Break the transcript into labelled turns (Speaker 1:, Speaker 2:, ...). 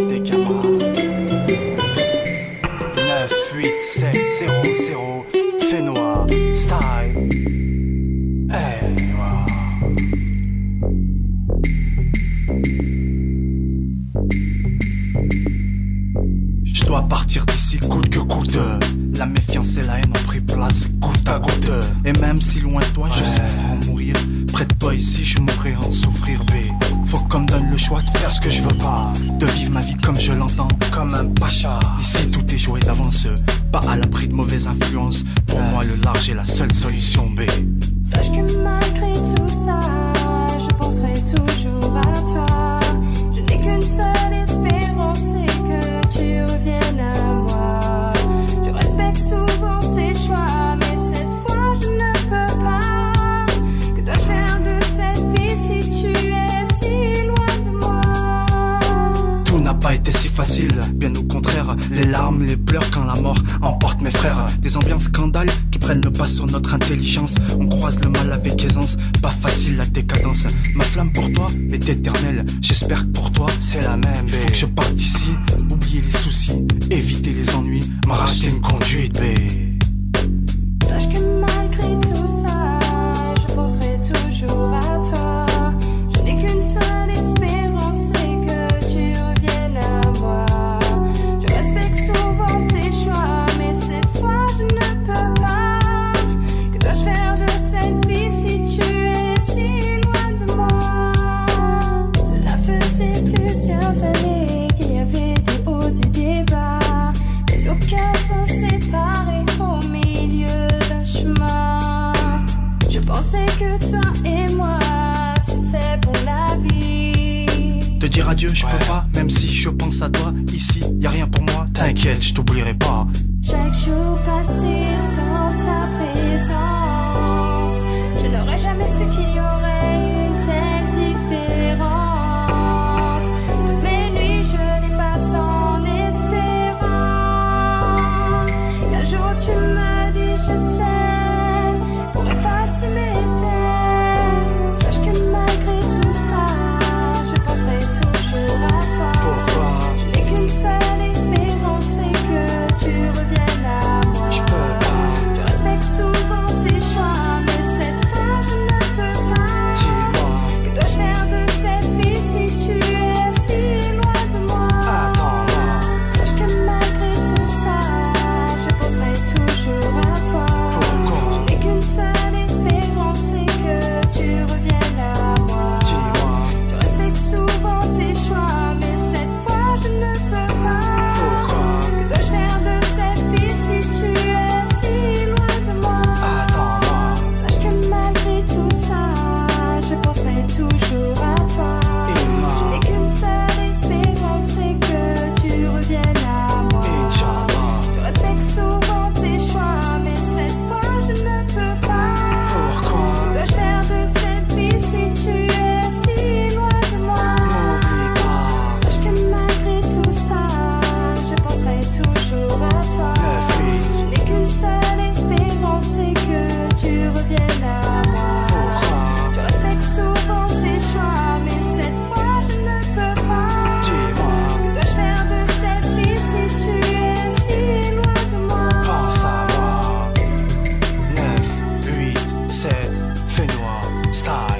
Speaker 1: tes camarades. 9, 8, 7, 0, 0, Fénois, style. Hey, wow. Je dois partir d'ici coûte que coûte. La méfiance et la haine ont pris place goutte à goutte. Et même si loin de toi je souffre en mourir, près de toi ici je mourrai en souffrir. B, faut qu'on me donne le choix de faire ce que je veux pas, de vivre ma vie comme je l'entends, comme un pacha. Ici tout est joué d'avance, pas à l'abri de mauvaises influences. Pour moi le large est la seule solution. B,
Speaker 2: sache que malgré tout ça, je penserai toujours à toi. Je n'ai qu'une seule espérance, c'est que tu reviennes à moi. Je respecte souvent tes choix, mais cette fois je ne peux pas. Que dois-je faire de cette vie si tu es si loin de moi?
Speaker 1: tout n'a pas été si facile, bien au contraire. Les larmes, les pleurs quand la mort emporte mes frères. Des ambiances scandales qui prennent le pas sur notre intelligence. On croise le mal avec aisance, pas facile la décadence. Ma flamme pour toi est éternelle, j'espère que pour toi c'est la même. Il faut que je parte d'ici, oublier les soucis, éviter les ennuis, me racheter une conduite. B,
Speaker 2: Sache que malgré tout ça, je penserai toujours à toi. Je n'ai qu'une seule espérance, c'est que tu reviennes à moi. Je respecte souvent tes choix, mais cette fois je ne peux pas. Que dois-je faire de cette vie si tu es si loin de moi? Cela faisait plusieurs années qu'il y avait des hauts et des bas, et nos cœurs sont séparés au milieu d'un chemin. Je pensais que toi et moi c'était pour la vie.
Speaker 1: te dire adieu je peux pas, même si je pense à toi. Ici y a rien pour moi, t'inquiète je t'oublierai pas.
Speaker 2: Chaque jour passé sans ta présence, je n'aurais jamais su qu'il y aurait une telle différence. Toutes mes nuits je les passe en espérant qu'un jour tu me dis je t'aime pour effacer mes peines. Sache que malgré tout ça, je penserai toujours à toi.
Speaker 1: Pourquoi?
Speaker 2: Je n'ai qu'une seule espérance, c'est que tu reviennes à moi.
Speaker 1: Je peux pas.
Speaker 2: Je respecte souvent tes choix, mais cette fois je ne peux pas.
Speaker 1: Dis-moi.
Speaker 2: Que dois-je faire de cette vie si tu es si loin de moi?
Speaker 1: Attends-moi.
Speaker 2: Sache que malgré tout ça, je penserai toujours à toi.
Speaker 1: Pourquoi?
Speaker 2: Je n'ai qu'une seule espérance, c'est que tu reviennes à moi.
Speaker 1: Dis-moi.
Speaker 2: Je respecte souvent tes choix, mais cette fois je ne peux pas.
Speaker 1: Pourquoi?
Speaker 2: Que dois-je faire de cette vie si tu es si loin de moi?
Speaker 1: Attends-moi.
Speaker 2: Sache que malgré tout ça, je penserai toujours à toi. Je n'ai qu'une seule espérance, c'est que tu reviennes à moi.
Speaker 1: Inch'Allah.
Speaker 2: Je respecte souvent tes choix, mais cette fois je ne peux pas.
Speaker 1: Pourquoi?
Speaker 2: Que dois-je faire de cette vie si tu es si loin de moi?
Speaker 1: N'oublie pas.
Speaker 2: Sache que malgré tout ça, je penserai toujours à toi.
Speaker 1: 9, 8.
Speaker 2: Je n'ai qu'une seule espérance, c'est que tu reviennes à moi.
Speaker 1: Pourquoi?
Speaker 2: Je respecte souvent tes choix, mais cette fois je ne peux pas.
Speaker 1: Dis-moi.
Speaker 2: Que dois-je faire de cette vie si tu es si loin de moi?
Speaker 1: Pense à moi. 9, 8, 7, Fénois, style.